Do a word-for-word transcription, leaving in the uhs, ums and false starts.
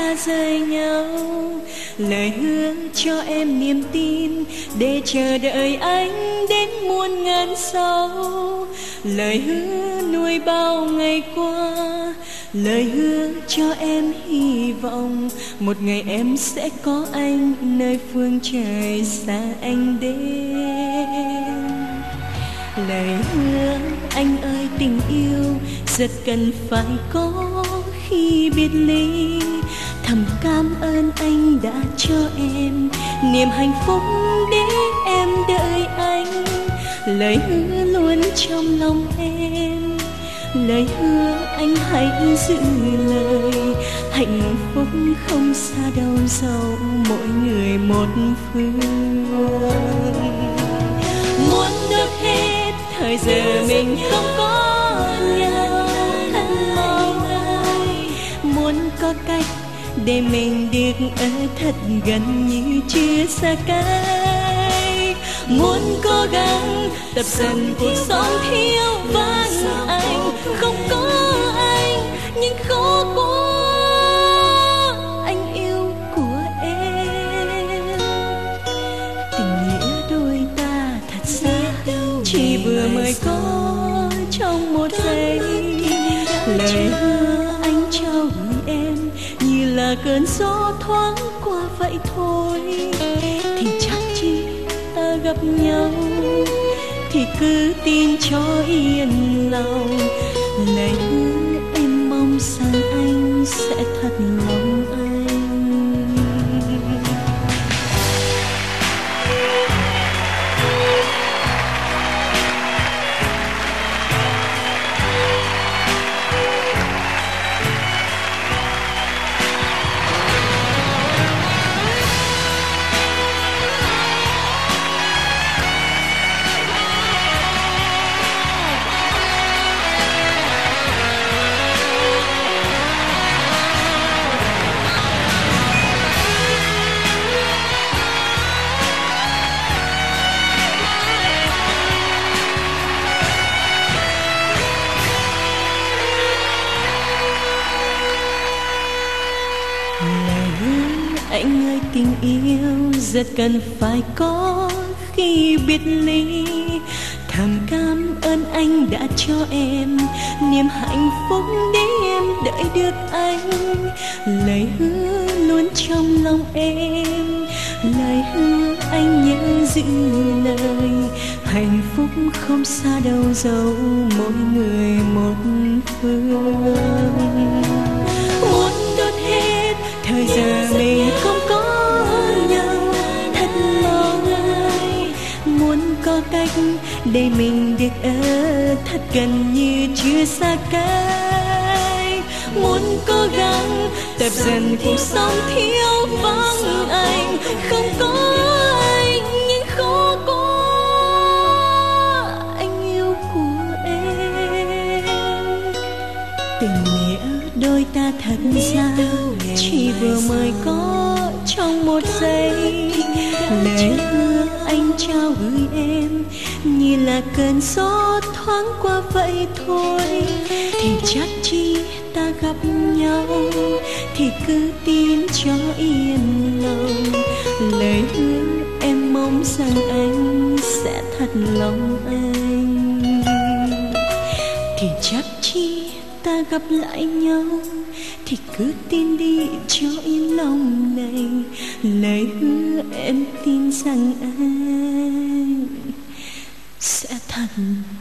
ta rời nhau. Lời hứa cho em niềm tin để chờ đợi anh đến muôn ngàn sau. Lời hứa nuôi bao ngày qua, lời hứa cho em hy vọng một ngày em sẽ có anh nơi phương trời xa anh đến. Lời hứa anh ơi tình yêu rất cần phải có khi biệt ly. Thầm cảm ơn anh đã cho em niềm hạnh phúc để em đợi anh. Lời hứa luôn trong lòng em, lời hứa anh hãy giữ lời. Hạnh phúc không xa đâu dẫu mỗi người một phương. Muốn được hết thời giờ mình không có nhau, thân mong ai muốn có cách để mình được ở thật gần như chưa xa cách. Muốn cố gắng tập dần cuộc sống thiếu vắng anh, không có anh nhưng khó quá anh yêu của em. Tình nghĩa đôi ta thật xa chỉ vừa mới có trong một giây. Lời hứa anh trao gửi em như là cơn gió thoáng qua vậy thôi. Thì chắc chi ta gặp nhau, thì cứ tin cho yên lòng. Lời hứa em mong rằng anh sẽ thật lòng anh. Anh ơi tình yêu rất cần phải có khi biệt ly. Thầm cảm ơn anh đã cho em niềm hạnh phúc để em đợi được anh. Lời hứa luôn trong lòng em, lời hứa anh nhớ giữ lời. Hạnh phúc không xa đâu dẫu mỗi người một phương. Muốn đốt hết thời giờ mình không có nhau, thật mong ai muốn có cách để mình được ở thật gần như chưa xa cách. Muốn cố gắng tập dần cuộc sống thiếu vắng anh, không có anh nhưng khó quá anh yêu của em. Tình nghĩa đôi ta thật ra chỉ vừa mới có trong một giây. Lời hứa anh trao gửi em như là cơn gió thoáng qua vậy thôi. Thì chắc chi ta gặp nhau, thì cứ tin cho yên lòng. Lời hứa em mong rằng anh sẽ thật lòng anh. Thì chắc chi ta gặp lại nhau, thì cứ tin đi cho yên lòng này. Lời hứa em tin rằng anh sẽ thật